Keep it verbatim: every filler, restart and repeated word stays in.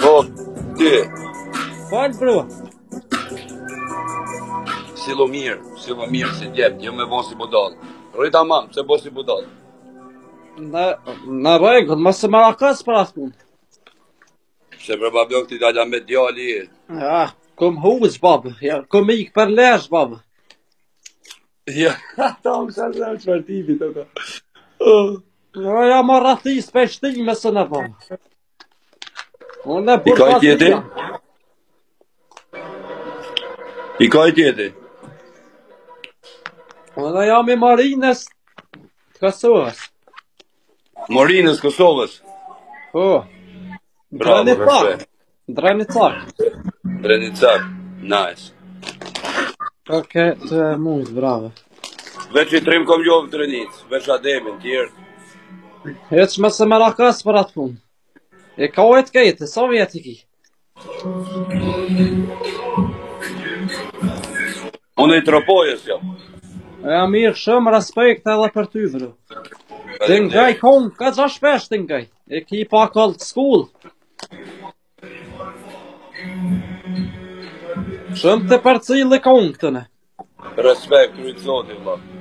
Po, ty. Falë, bro. Silo mirë, silo mirë si djemë, jo me bon si budal. Rrita mam, se bo si budal. Në, në regull, mëse më rakas për atë punë. Se për bablok ti dala me djali. Ja, kom huz, babë. Ja, kom ik për lesh, babë. Ja, ta më sa zemë që për tipi të ka. Ja, ja më rathis për shtime së në babë. Unë e I ka i tjeti? I ka i tjeti? Unë jam i Marinës të Kosovës. Marinës Kosovës? Po. Bravo, Drenicak. Drenicak. Drenicak, nice. Ok, të e mund, bravo. Veç i trim kom gjovë të Drenicë, veç ademin tjerë. Heq më se më rakas për atë punë. E ka ojtë kejtë, sa vjetë i ki? Unë i tropojës jam. E a mirë shumë respekt edhe për ty, vru. Të ngaj kongë, ka qa shpesh të ngaj. E ki pa kallë të skullë. Shumë të për cilë kongë të ne. Respekt, rritë zotin, ma.